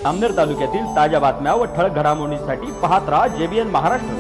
जामनेर तालुक्यातील ताज्या बातम्या व ठळक घडामोडींसाठी पाहत राहा JBN महाराष्ट्र।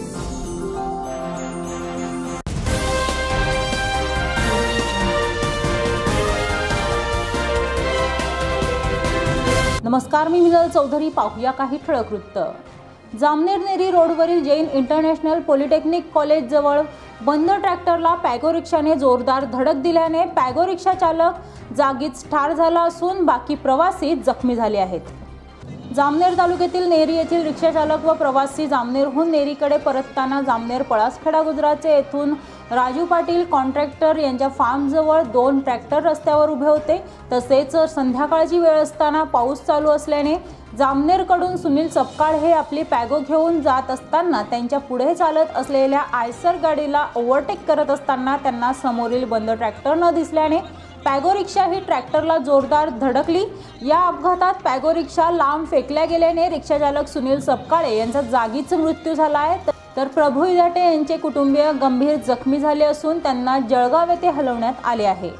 नमस्कार, मी मिनल चौधरी। पाहूया काही ठळक वृत्त। जामनेर नेरी रोडवरील जैन इंटरनॅशनल पॉलिटेक्निक कॉलेज जवळ बंद ट्रॅक्टरला पॅगो रिक्षाने जोरदार धडक दिल्याने पॅगो रिक्षा चालक जागीच ठार झाला असून बाकी प्रवासी जखमी झाले आहेत। जामनेर तालुक्यातील नेरी येथील रिक्षा चालक व प्रवासी जामनेरहून नेरीकडे परतताना जामनेर पळासखेडा गुजरातचे येथून राजू पाटील कॉन्ट्रॅक्टर यांच्या फार्मजवळ 2 ट्रॅक्टर रस्त्यावर उभे होते। तसेच संध्याकाळची वेळ असताना पाऊस चालू असल्याने जामनेरकडून सुनील सपकाळ हे आपली पॅगो घेऊन जात असताना त्यांच्या पुढे चालत असलेल्या आयसर गाडीला ओव्हरटेक करत असताना त्यांना समोरील बंद ट्रॅक्टर न दिसल्याने पॅगो रिक्षा ही ट्रॅक्टरला जोरदार धडकली। या अपघातात पॅगो रिक्षा लांब फेकल्या गेल्याने रिक्षाचालक सुनील सपकाळे यांचा जागीच मृत्यू झाला आहे, तर प्रभू इदाटे यांचे कुटुंबीय गंभीर जखमी झाले असून त्यांना जळगाव येथे हलवण्यात आले आहे।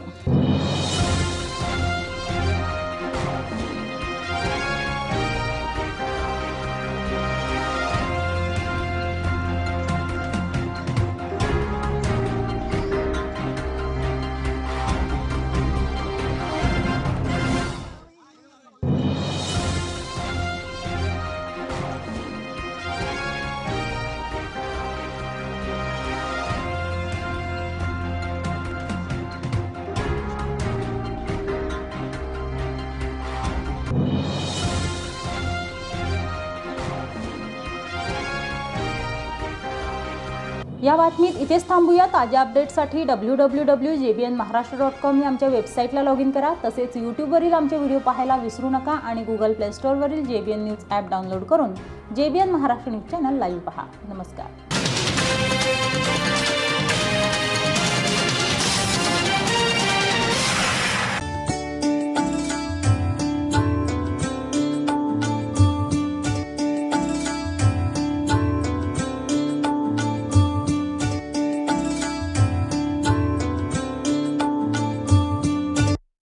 या बातमीत इथेच थांबूया। ताज्या अपडेट्ससाठी www.jbnmaharashtra.com या आमच्या वेबसाईटला लॉग इन करा। तसेच यूट्यूबवरील आमचे व्हिडिओ पाहायला विसरू नका आणि गुगल प्ले स्टोअरवरील JBN न्यूज ॲप डाउनलोड करून JBN Maharashtra news channel live पहा। नमस्कार।